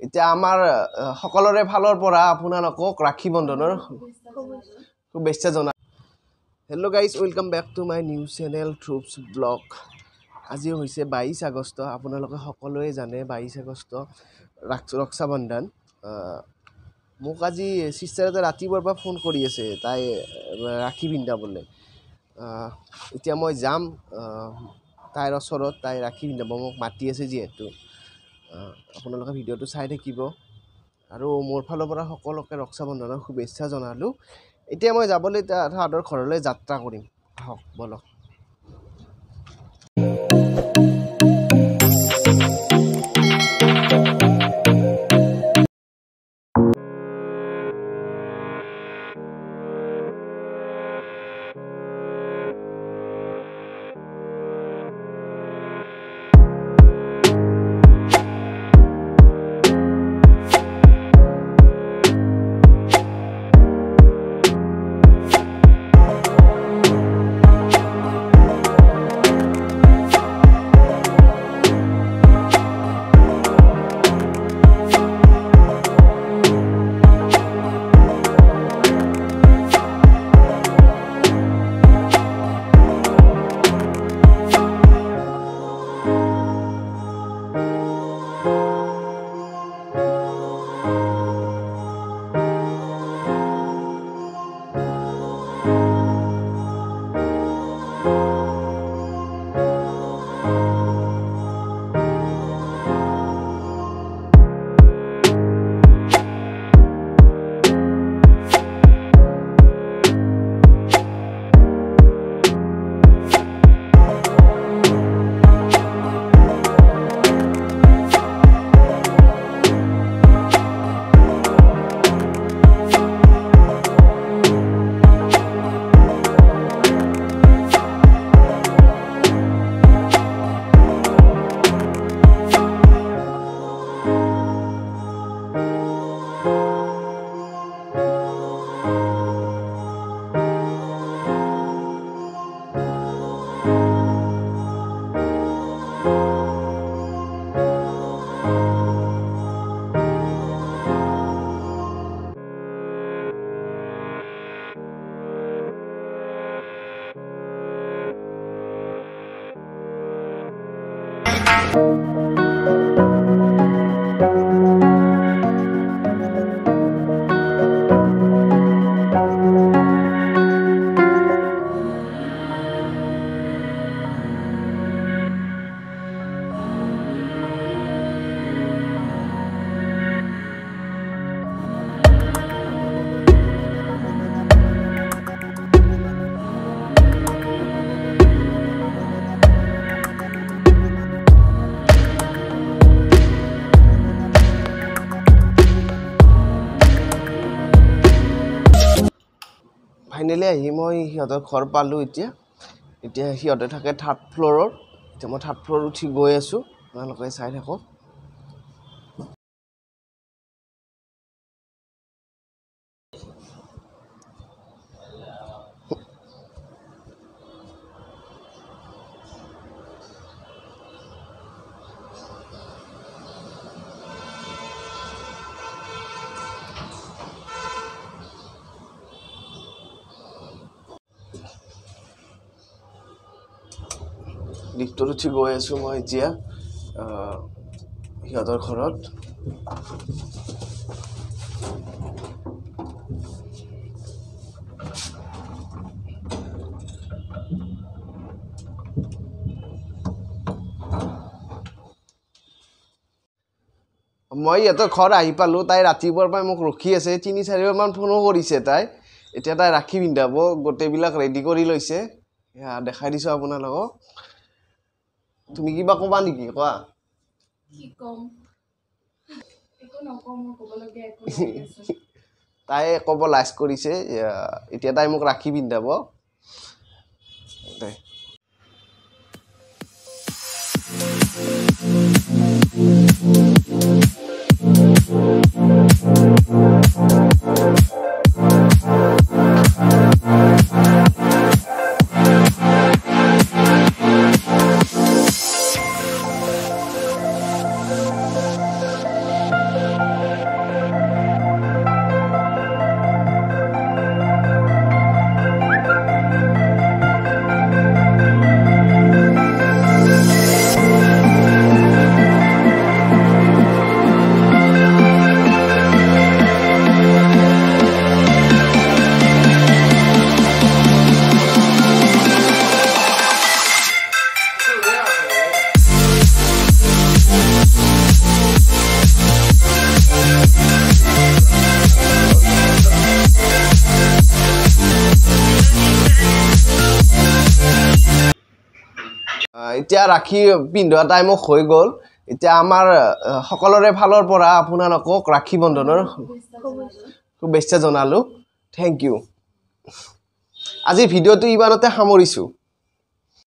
এতিয়া আমাৰ সকলোৰে ফালৰ পৰা আপোনালোকক ৰাখি বন্ধনৰ শুভেচ্ছা জনাই hello' guys welcome back to my news channel Dhrupzz blog আজি হৈছে 22 আগষ্ট আপোনালোকে সকলোৱে জানে 22 আগষ্ট ৰক্ষা বন্ধন মোক আজি সিস্টাৰতে ৰাতিপুৱাৰ পৰা ফোন কৰি আছে তাই ৰাখি পিন্ধাবলৈ এতিয়া মই যাম তাইৰ ওচৰত তাই ৰাখি পিন্ধাব মোক মাতি আছে যিহেতু আপোনালোকে ভিডিঅ'টো চাই থাকিব আৰু মোৰ ফালৰ পৰা সকলোকে ৰক্ষা বন্ধনৰ শুভেচ্ছা জনালো এতিয়া মই যাবলৈ তাহাঁতৰ ঘৰলৈ যাত্ৰা কৰিম আহক বলক ফাইনেলি আহি মই সিহঁতৰ ঘৰ পালোঁ এতিয়া সিহঁতে থাকে 3rd ফ্ল'ৰৰ এতিয়া মই 3rd ফ্ল'ৰ উঠি গৈ আছোঁ আপোনালোকে চাই থাকক লিফ্টত উঠি গৈ আছোঁ মই এতিয়া সিহঁতৰ ঘৰত মই ইহঁতৰ ঘৰ আহি পালোঁ তাই ৰাতিপুৱাৰ পৰা মোক ৰখি আছে 3-4 বাৰমান ফোনো কৰিছে তাই এতিয়া তাই ৰাখি পিন্ধাব গোটেইবিলাক ৰেডি কৰি লৈছে দেখাই দিছোঁ আপোনালোকক তুমি কিবা ক'বা নেকি কোৱা কি কম একো নকম ক'বলগীয়া একো নাই তাই ক'ব লাজ কৰিছে এতিয়া তাই মোক ৰাখি পিন্ধাব তাই এতিয়া ৰাখি পিন্ধোৱা টাইমো হৈ গ'ল এতিয়া আমাৰ সকলোৰে ফালৰ পৰা আপোনালোকক ৰাখি বন্ধনৰ শুভেচ্ছা জনালো থেংক ইউ আজিৰ ভিডিঅ'টো ইমানতে সামৰিছো